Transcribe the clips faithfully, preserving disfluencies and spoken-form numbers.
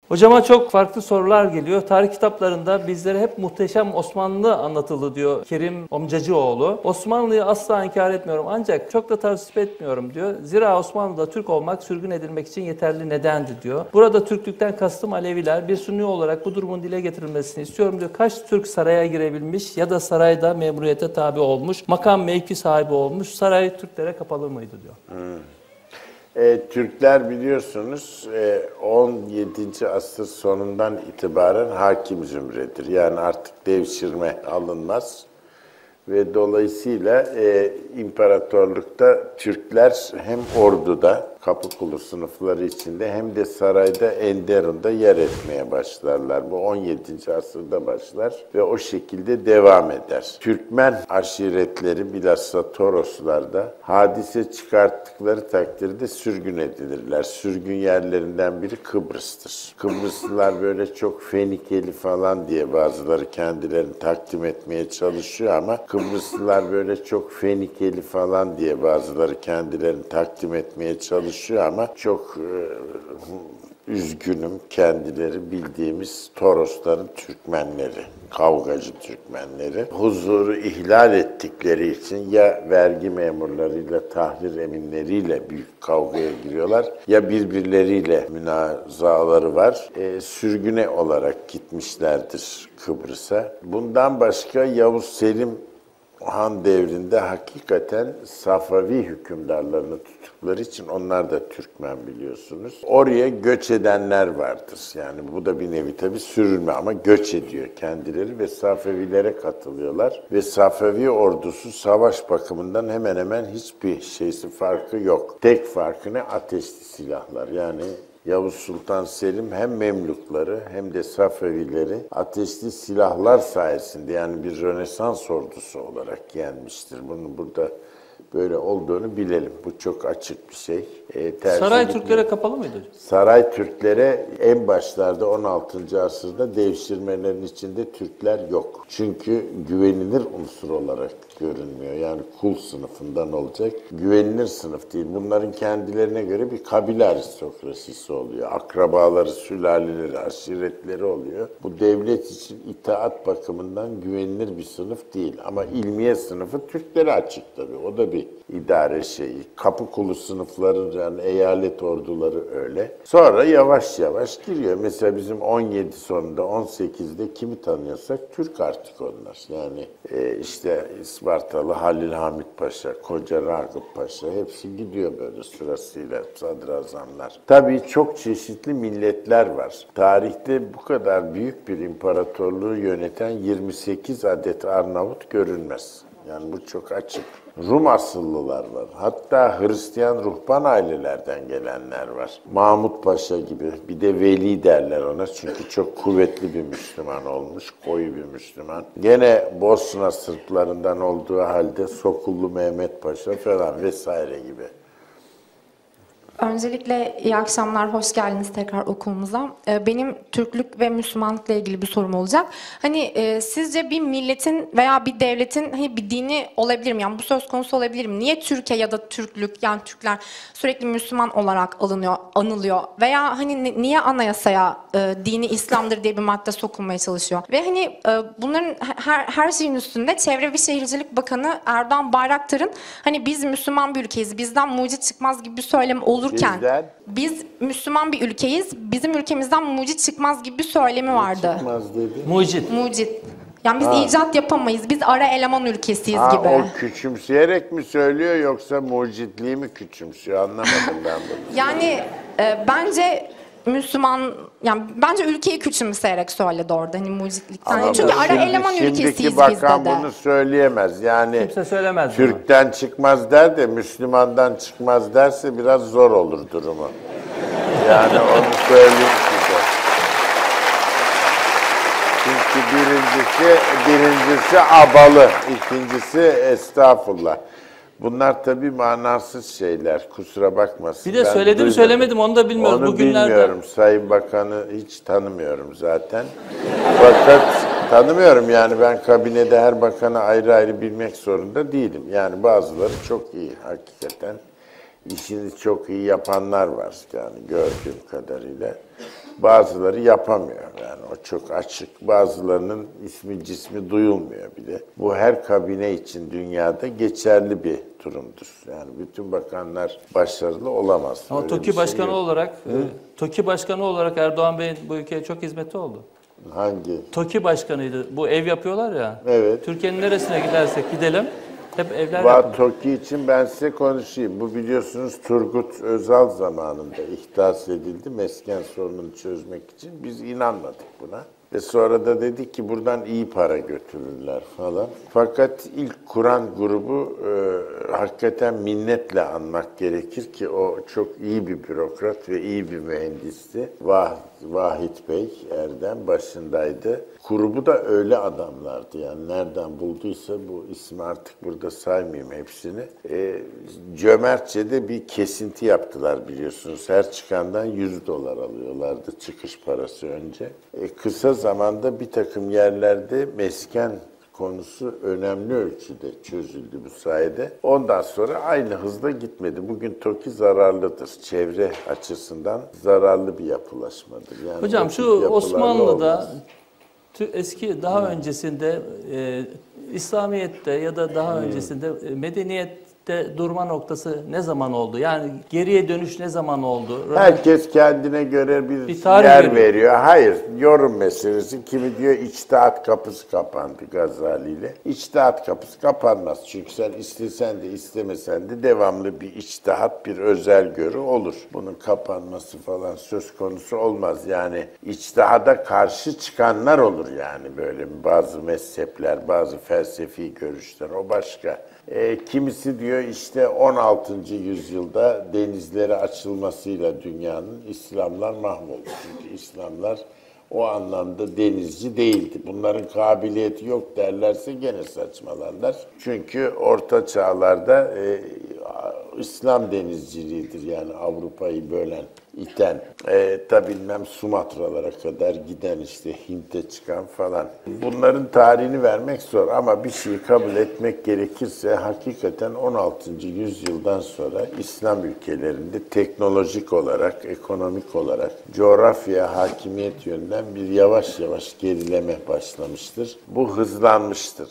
Hocama çok farklı sorular geliyor. Tarih kitaplarında bizlere hep muhteşem Osmanlı anlatıldı diyor Kerim Omcacıoğlu. Osmanlı'yı asla inkar etmiyorum ancak çok da tavsiye etmiyorum diyor. Zira Osmanlı'da Türk olmak sürgün edilmek için yeterli nedendi diyor. Burada Türklükten kastım Aleviler. Bir Sünni olarak bu durumun dile getirilmesini istiyorum diyor. Kaç Türk saraya girebilmiş ya da sarayda memuriyete tabi olmuş, makam mevki sahibi olmuş, saray Türklere kapalı mıydı diyor. Hmm. E, Türkler biliyorsunuz e, on yedinci asır sonundan itibaren hakim zümredir. Yani artık devşirme alınmaz ve dolayısıyla e, imparatorlukta Türkler hem orduda, Kapıkulu sınıfları içinde hem de sarayda, Enderun'da yer etmeye başlarlar. Bu on yedinci asırda başlar ve o şekilde devam eder. Türkmen aşiretleri bilhassa Toroslarda hadise çıkarttıkları takdirde sürgün edilirler. Sürgün yerlerinden biri Kıbrıs'tır. Kıbrıslılar böyle çok Fenikeli falan diye bazıları kendilerini takdim etmeye çalışıyor ama Kıbrıslılar böyle çok Fenikeli falan diye bazıları kendilerini takdim etmeye çalışıyor ama çok e, üzgünüm, kendileri bildiğimiz Torosların Türkmenleri, kavgacı Türkmenleri. Huzuru ihlal ettikleri için ya vergi memurlarıyla, tahrir eminleriyle büyük kavgaya giriyorlar ya birbirleriyle münazaları var. E, sürgüne olarak gitmişlerdir Kıbrıs'a. Bundan başka Yavuz Selim Han devrinde hakikaten Safavi hükümdarlarını tuttukları için onlar da Türkmen biliyorsunuz. Oraya göç edenler vardır. Yani bu da bir nevi tabii sürülme ama göç ediyor kendileri ve Safevilere katılıyorlar. Ve Safevi ordusu savaş bakımından hemen hemen hiçbir şeysi farkı yok. Tek farkı ne? Ateşli silahlar. Yani Yavuz Sultan Selim hem Memlukları hem de Safevileri ateşli silahlar sayesinde yani bir Rönesans ordusu olarak yenmiştir. Bunu burada böyle olduğunu bilelim. Bu çok açık bir şey. E, Saray gitmiyor. Türklere kapalı mıydı hocam? Saray Türklere en başlarda on altıncı asırda devşirmelerin içinde Türkler yok. Çünkü güvenilir unsur olarak görünmüyor. Yani kul sınıfından olacak. Güvenilir sınıf değil. Bunların kendilerine göre bir kabile aristokrasisi oluyor. Akrabaları, sülaleleri, aşiretleri oluyor. Bu devlet için itaat bakımından güvenilir bir sınıf değil. Ama ilmiye sınıfı Türklere açık tabii. O da bir idare şeyi. Kapıkulu sınıfları yani eyalet orduları öyle. Sonra yavaş yavaş giriyor. Mesela bizim on yedi sonunda on sekizde kimi tanıyorsak Türk artık onlar. Yani e, işte İspartalı Halil Hamit Paşa, Koca Ragıp Paşa hepsi gidiyor böyle sırasıyla sadrazamlar. Tabii çok çeşitli milletler var. Tarihte bu kadar büyük bir imparatorluğu yöneten yirmi sekiz adet Arnavut görülmez. Yani bu çok açık. Rum asıllılar var. Hatta Hristiyan ruhban ailelerden gelenler var. Mahmut Paşa gibi. Bir de Veli derler ona. Çünkü çok kuvvetli bir Müslüman olmuş. Koyu bir Müslüman. Gene Bosna Sırplarından olduğu halde Sokullu Mehmet Paşa falan vesaire gibi. Öncelikle iyi akşamlar, hoş geldiniz tekrar okulumuza. Benim Türklük ve Müslümanlıkla ilgili bir sorum olacak. Hani e, sizce bir milletin veya bir devletin hani bir dini olabilir mi? Yani bu söz konusu olabilir mi? Niye Türkiye ya da Türklük yani Türkler sürekli Müslüman olarak alınıyor, anılıyor? Veya hani niye anayasaya e, dini İslam'dır diye bir madde sokulmaya çalışıyor? Ve hani e, bunların her, her şeyin üstünde Çevre ve Şehircilik Bakanı Erdoğan Bayraktar'ın hani biz Müslüman bir ülkeyiz, bizden mucit çıkmaz gibi bir söylem olur. Bizden, biz Müslüman bir ülkeyiz, bizim ülkemizden mucit çıkmaz gibi bir söylemi vardı. Çıkmaz dedi. Mucit. Mucit. Yani biz Ha. icat yapamayız, biz ara eleman ülkesiyiz Ha, gibi. o küçümseyerek mi söylüyor yoksa mucitliği mi küçümsüyor anlamadım ben bunu. Yani e, bence Müslüman, yani bence ülkeyi küçümseyerek söyledi orada hani mucitlikten. Ama Çünkü ara şimdi- eleman şimdiki ülkesiyiz bakan biz de. bunu söyleyemez. Yani Kimse söylemez bunu. Türk'ten çıkmaz der de Müslümandan çıkmaz derse biraz zor olur durumu. Yani onu söyleyeyim size. Çünkü birincisi, birincisi abalı, ikincisi estağfurullah. Bunlar tabii manasız şeyler, kusura bakmasın. Bir de Ben söyledim duydum. söylemedim onu da bilmiyoruz. Onu Bugünlerde... bilmiyorum. Sayın Bakan'ı hiç tanımıyorum zaten. Fakat tanımıyorum yani ben kabinede her bakanı ayrı ayrı bilmek zorunda değilim. Yani bazıları çok iyi hakikaten. İşini çok iyi yapanlar var yani gördüğüm kadarıyla. Bazıları yapamıyor. Yani o çok açık. Bazılarının ismi cismi duyulmuyor bile. Bu her kabine için dünyada geçerli bir durumdur. Yani bütün bakanlar başarılı olamaz. Ama Öyle TOKİ bir şey Başkanı yok. olarak, e, TOKİ Başkanı olarak Erdoğan Bey'in bu ülkeye çok hizmeti oldu. Hangi? TOKİ Başkanıydı. Bu ev yapıyorlar ya. Evet. Türkiye'nin neresine gidersek gidelim hep evler Va yapılıyor. TOKİ için ben size konuşayım. Bu biliyorsunuz Turgut Özal zamanında ihdas edildi mesken sorununu çözmek için. Biz inanmadık buna. Ve sonra da dedik ki buradan iyi para götürürler falan. Fakat ilk kuran grubu e, hakikaten minnetle anmak gerekir ki o çok iyi bir bürokrat ve iyi bir mühendisti. Vah, Vahit Bey Erdem başındaydı. Grubu da öyle adamlardı yani nereden bulduysa bu ismi artık burada saymayayım hepsini. E, cömertçe de bir kesinti yaptılar biliyorsunuz. Her çıkandan yüz dolar alıyorlardı çıkış parası önce. E, kısa zamanda bir takım yerlerde mesken konusu önemli ölçüde çözüldü bu sayede. Ondan sonra aynı hızda gitmedi. Bugün TOKİ zararlıdır. Çevre açısından zararlı bir yapılaşmadır. Yani Hocam o şu tip yapılarla Osmanlı'da olmaz. tü- eski daha öncesinde e, İslamiyet'te ya da daha öncesinde e, medeniyette durma noktası ne zaman oldu? Yani geriye dönüş ne zaman oldu? Herkes kendine göre bir, Bir tarih yer veriyor. veriyor. Hayır, yorum meselesi. Kimi diyor içtihat kapısı kapandı Gazali ile. İçtihat kapısı kapanmaz. Çünkü sen istesen de istemesen de devamlı bir içtihat, bir özel görü olur. Bunun kapanması falan söz konusu olmaz. Yani içtihada karşı çıkanlar olur yani böyle bazı mezhepler, bazı felsefi görüşler. O başka. E, kimisi diyor işte on altıncı yüzyılda denizlere açılmasıyla dünyanın İslamlar mahvoldu. Çünkü İslamlar o anlamda denizci değildi. Bunların kabiliyeti yok derlerse gene saçmalarlar. Çünkü orta çağlarda e, İslam denizciliğidir yani Avrupa'yı bölen, iten, e, tabi bilmem Sumatralara kadar giden işte Hint'e çıkan falan. Bunların tarihini vermek zor ama bir şeyi kabul etmek gerekirse hakikaten on altıncı yüzyıldan sonra İslam ülkelerinde teknolojik olarak, ekonomik olarak, coğrafya, hakimiyet yönünden bir yavaş yavaş gerileme başlamıştır. Bu hızlanmıştır.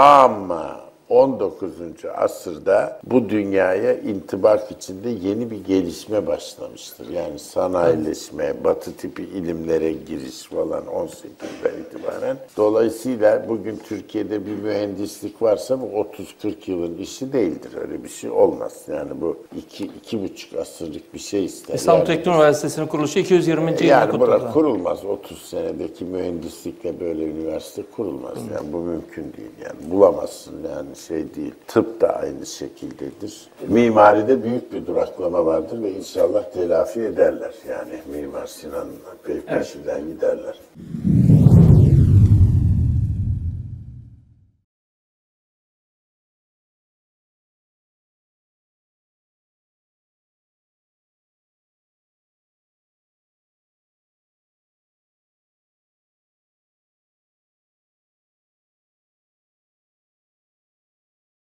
Ama on dokuzuncu asırda bu dünyaya intibak içinde yeni bir gelişme başlamıştır. Yani sanayileşme, batı tipi ilimlere giriş falan on sekizden itibaren. Dolayısıyla bugün Türkiye'de bir mühendislik varsa bu otuz kırk yılın işi değildir. Öyle bir şey olmaz. Yani bu iki, iki buçuk asırlık bir şey ister. İstanbul yani, Teknik Üniversitesi'nin kuruluşu iki yüz yirminci yılında yani kutladı. buna kurulmaz. otuz senedeki mühendislikle böyle üniversite kurulmaz. Yani bu mümkün değil. Yani bulamazsın yani şey değil. Tıp da aynı şekildedir. Mimaride büyük bir duraklama vardır ve inşallah telafi ederler. Yani Mimar Sinan Bey peşinden giderler.